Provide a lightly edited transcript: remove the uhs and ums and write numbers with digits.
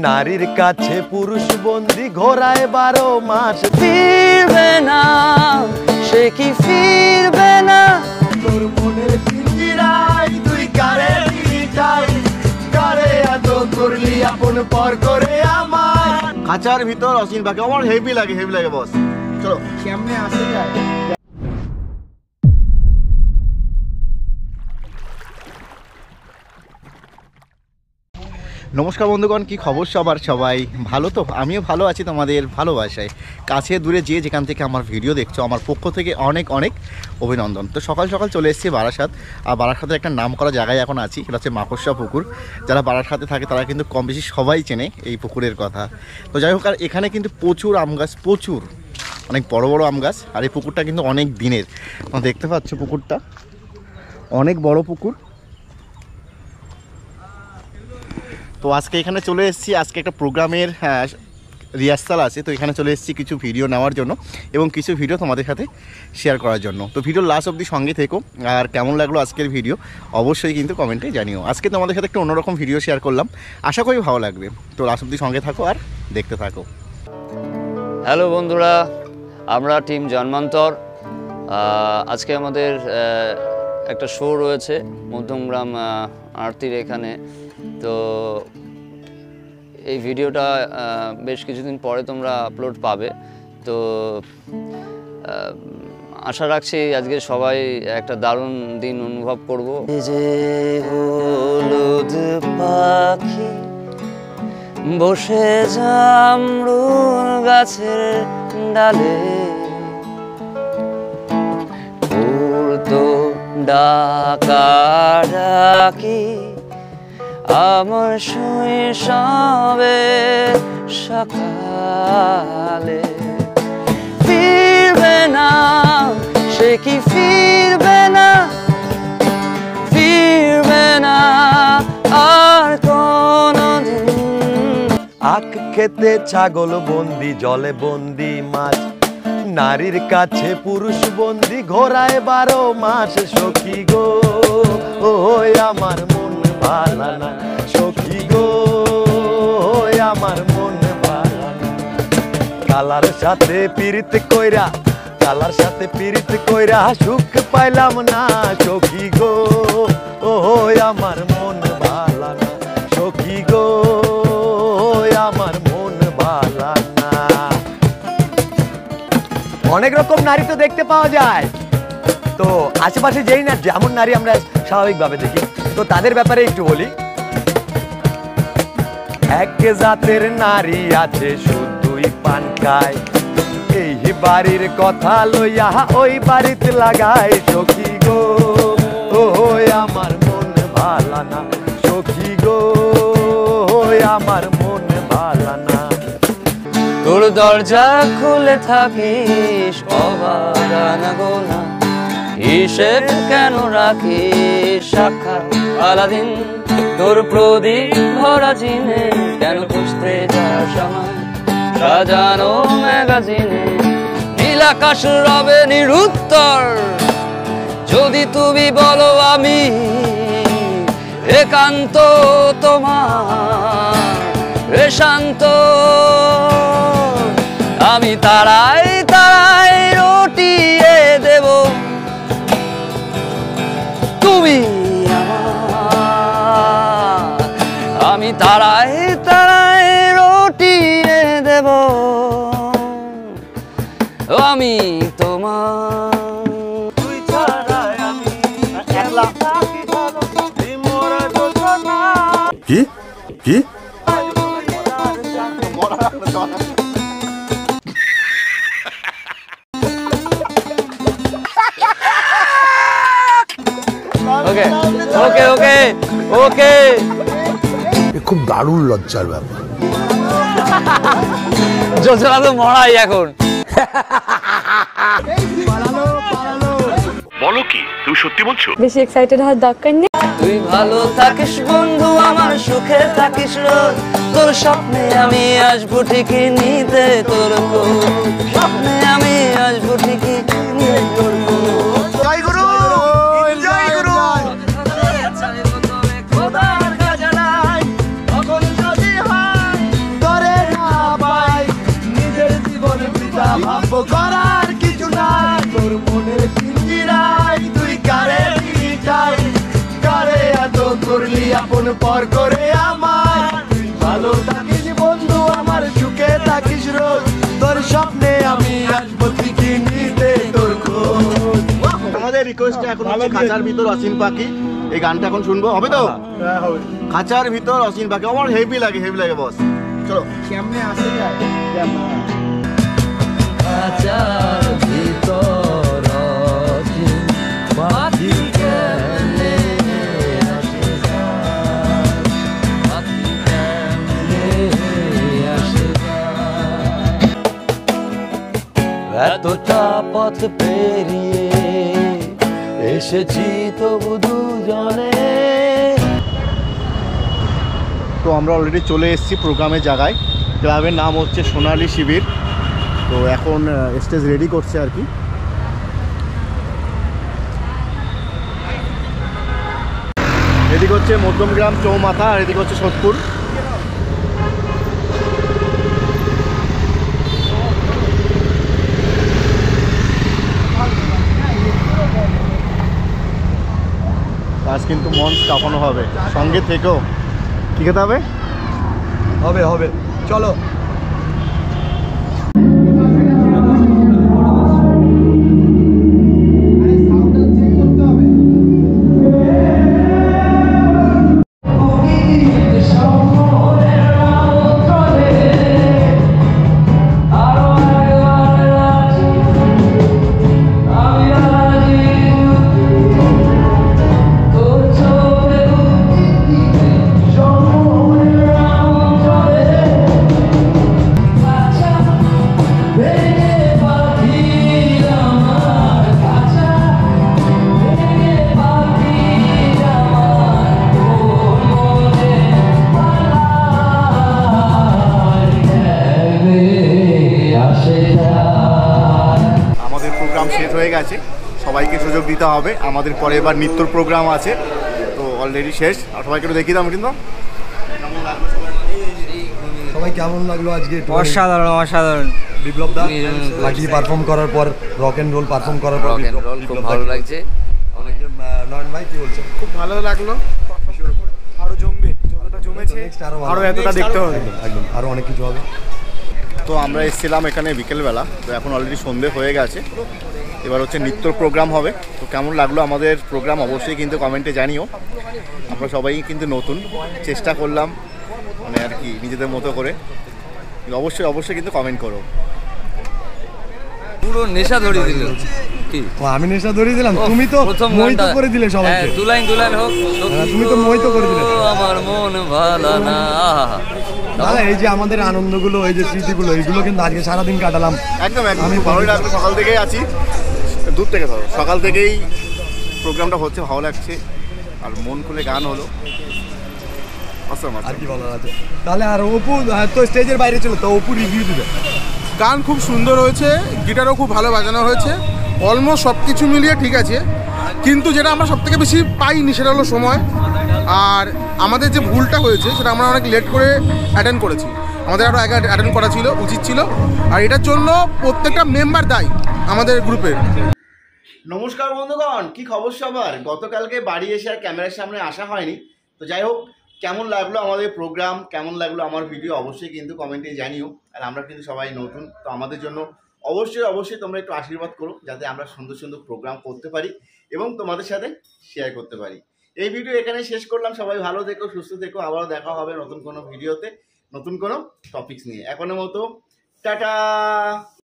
নারীর কাছে পুরুষ বন্দি ঘোরায় 12 মাস। ফিরবে না সে কি ফিরবে না, তোর মনের পিঞ্জিরায় তুই কারে নিয়ে যাই, কারে এত করলি আপন পর করে আমার। খাঁচার ভিতর অসীম পাখি আমার হেভি লাগে বস। চলো কেমনে আসে যায়। নমস্কার বন্ধুগণ, কি খবর সবার? সবাই ভালো তো? আমিও ভালো আছি তোমাদের ভালোবাসায়। কাছে দূরে যে যেখান থেকে আমার ভিডিও দেখছো, আমার পক্ষ থেকে অনেক অনেক অভিনন্দন। তো সকাল সকাল চলে এসেছি বারাসাত। আর বারাসাতের একটা নাম করা জায়গায় এখন আছি, এটা হচ্ছে মাকড়সা পুকুর। যারা বারাসাতে থাকে তারা কিন্তু কম বেশি সবাই চেনে এই পুকুরের কথা। তো যাই হোক, আর এখানে কিন্তু প্রচুর আম গাছ, প্রচুর অনেক বড় বড় আম গাছ। আর এই পুকুরটা কিন্তু অনেক দিনের, তোমরা দেখতে পাচ্ছ পুকুরটা অনেক বড় পুকুর। তো আজকে এখানে চলে এসেছি, আজকে একটা প্রোগ্রামের রিহার্সাল আছে। তো এখানে চলে এসেছি কিছু ভিডিও নেওয়ার জন্য এবং কিছু ভিডিও তোমাদের সাথে শেয়ার করার জন্য। তো ভিডিওর লাস্ট অবধি সঙ্গে থেকো। আর কেমন লাগলো আজকের ভিডিও অবশ্যই কিন্তু কমেন্টে জানিও। আজকে তোমাদের সাথে একটা অন্যরকম ভিডিও শেয়ার করলাম, আশা করি ভালো লাগবে। তো লাস্ট অবধি সঙ্গে থাকো আর দেখতে থাকো। হ্যালো বন্ধুরা, আমরা টিম জন্মান্তর। আজকে আমাদের একটা শো রয়েছে মধ্যমগ্রাম আরতির এখানে। তো এই ভিডিওটা বেশ কিছুদিন পরে তোমরা আপলোড পাবে। তো আশা রাখছি আজকে সবাই একটা দারুণ দিন অনুভব করব। যে হলুদ পাখি বসে জামরুল গাছের ডালে, উড়তো ডাকাডাকি আমার শৈশবে সকালে। ফিরবে না সে কি ফিরবে না, ফিরবে না আর কোনদিন। আখ খেতে ছাগল বন্দি, জলে বন্দি মাছ, নারীর কাছে পুরুষ বন্দি ঘোরায় 12 মাস। সখী গো ওই আমার মন ভালা না, সখী গো ওই আমার মন ভালা না। কালার সাথে পীড়িত কইরা, কালার সাথে পীড়িত কইরা সুখ পাইলাম না, সখী গো ওই আমার মন ভালা না, সখী গো ওই আমার মন ভালা না। অনেক রকম নারী তো দেখতে পাওয়া যায়, তো আশেপাশে যেই না যেমন নারী আমরা স্বাভাবিকভাবে দেখি, তো তাদের ব্যাপারে একটু বলি। এক জাতের নারী আছে শুধুই পান খায়, এই বাড়ির কথা লইয়া ওই বাড়িতে লাগায়, সখী গো ওই আমার মন ভালা না, সখী গো ওই আমার মন ভালা না। তোর দরজা খুলে থাকিস অবাগানা গোনা, হিসেব কেন রাখিস সাক্ষাৎ আলাদিন, তোর প্রদীপ ভরা জিনে কেন খুঁজতে যাস আমায় সাজানো ম্যাগাজিনে। নীলাকাশ রবে নিরুত্তর যদি তুমি বলো আমি একান্ত তোমার শান্ত। আমি তারাই তারাই রটিয়ে দেব, তুমি আমার। আমি তারাই তারাই রটিয়ে দেব, আমি তোমার। কি কি ওকে ওকে ওকে ওকে, খুব দারুণ লজ্জার ব্যাপার। যোজনা তো মরাই এখন। বলো কি, তুমি সত্যি বলছো? বেশি এক্সাইটেড হওয়ার দরকার নেই। তুই ভালো থাকিস বন্ধু, আমার সুখে থাকিস রোজ, তোর স্বপ্নে আমি আসবো ঠিকই নিতে তোর খোঁজ, স্বপ্নে আমি আসবো ঠিকই নিতে তোর খোঁজ। জয় গুরু, জয় গুরু। করার কিছু নাই, তোর মনের পিঞ্জিরায় তুই কারে দিলি চাই, কারে এত করলি আপন পর করে আমার। তুই ভালো থাকিস বন্ধু আমার, সুখে থাকিস রোজ, তোর স্বপ্নে আমি আসবো ঠিকই নিতে তোর খোঁজ। আমাদের রিকোয়েস্টটা এখন হচ্ছে খাঁচার ভিতর অসীম পাখি, এই গানটা এখন শুনবো, হবে তো? খাঁচার ভিতর অসীম পাখি আমার হেভি লাগে বস। চলো কেমনে আসে যায় খাঁচার ভিতর অসীম পাখি কেমনে আসে যায়, পাখি কেমনে আসে যায়। এতটা পথ পেরিয়ে এসেছি তবু দুজনে। তো আমরা অলরেডি চলে এসেছি প্রোগ্রামের জায়গায়। ক্লাবের নাম হচ্ছে সোনালী শিবির। তো এখন স্টেজ রেডি করছে আর কি। এদিকে হচ্ছে মধ্যমগ্রাম চৌমাথা আর এদিকে হচ্ছে সোদপুর। আজ কিন্তু মঞ্চ কাঁপানো হবে, সঙ্গে থেকেও। কি খেতে হবে? হবে হবে, চলো। শেষ হয়ে গেছে, সবাইকে সুযোগ দিতে হবে। আমাদের পরে এবার নৃত্যর প্রোগ্রাম আছে, তো অলরেডি শেষ। আর সবাইকে একটু দেখিয়ে দাম কিন্তু। সবাই কেমন লাগলো আজকে? অসাধারণ অসাধারণ। বিপ্লব দা বাকি পারফর্ম করার পর, রক এন্ড রোল পারফর্ম করার পর খুব ভালো লাগছে। নয়ন ভাই কি বলছেন? খুব ভালো লাগলো, আরো জমবে, যতটা জমেছে আরো এতটা দেখতে হবে, একদম আরো অনেক কিছু হবে। তো আমরা এসেছিলাম এখানে বিকেলবেলা, তো এখন অলরেডি সন্ধে হয়ে গেছে। এবার হচ্ছে নৃত্যর প্রোগ্রাম হবে। তো কেমন লাগলো আমাদের প্রোগ্রাম অবশ্যই কিন্তু কমেন্টে জানিও। আমরা সবাই কিন্তু নতুন, চেষ্টা করলাম মানে আর কি নিজেদের মতো করে। অবশ্যই অবশ্যই কিন্তু কমেন্ট করো। পুরো নেশা ধরিয়ে দিল। কি আমি নেশা ধরিয়ে দিলাম? তুমি তো মোহিত করে দিলে সবাইকে। দুলাইন দুলাইন হোক, তুমি তো মোহিত করে দিলে। আমার মন ভালো না। দাদা এই যে আমাদের আনন্দগুলো, এই যে স্মৃতিগুলো, এইগুলো কিন্তু আজকে সারাদিন কাটালাম। একদম একদম ভালোই লাগলো। সকাল থেকেই আছি, দূর থেকে ধরো সকাল থেকেই প্রোগ্রামটা হচ্ছে, ভালো লাগছে। আর মন খুলে গান হলো। আর কি বলার আছে? তাহলে আর অপু তো স্টেজের বাইরে ছিল, তো অপু রিভিউ দিবে। গান খুব সুন্দর হয়েছে, গিটারও খুব ভালো বাজানো হয়েছে, অলমোস্ট সব কিছু মিলিয়ে ঠিক আছে। কিন্তু যেটা আমরা সব থেকে বেশি পাইনি সেটা হলো সময়। আর আমাদের যে ভুলটা হয়েছে সেটা আমরা অনেক লেট করে অ্যাটেন্ড করেছি, আমাদের আরও আগে অ্যাটেন্ড করা ছিল, উচিত ছিল। আর এটার জন্য প্রত্যেকটা মেম্বার দায়ী আমাদের গ্রুপের। নমস্কার বন্ধুগণ, কি খবর সবার? গতকালকে বাড়ি এসে আর ক্যামেরার সামনে আসা হয়নি। তো যাই হোক, কেমন লাগলো আমাদের প্রোগ্রাম, কেমন লাগলো আমার ভিডিও অবশ্যই কিন্তু কমেন্টে জানিও। আর আমরা কিন্তু সবাই নতুন, তো আমাদের জন্য অবশ্যই অবশ্যই তোমরা একটু আশীর্বাদ করো, যাতে আমরা সুন্দর সুন্দর প্রোগ্রাম করতে পারি এবং তোমাদের সাথে শেয়ার করতে পারি। এই ভিডিও এখানে শেষ করলাম। সবাই ভালো থেকো, সুস্থ থেকো। আবারও দেখা হবে নতুন কোনো ভিডিওতে, নতুন কোনো টপিকস নিয়ে। এখনের মতো টাটা।